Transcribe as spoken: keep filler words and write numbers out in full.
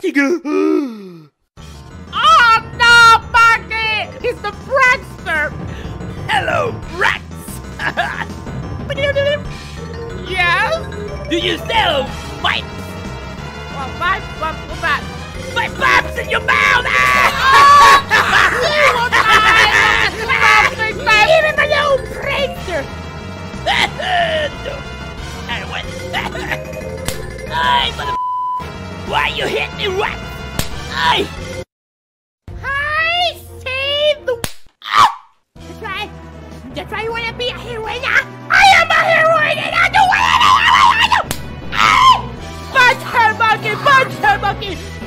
Oh no, Monkey! He's the prankster! Hello, rats! Yes? Do you sell mice? Well, my, my, my, My bumps in your mouth! Even my little prankster! No. I what? Ay, mother. Why you hit me, rat? Ay! I see the. Oh! That's right. That's why you want to be a heroine. I am a heroine and I do whatever I do. Punch her, monkey! Punch her, monkey!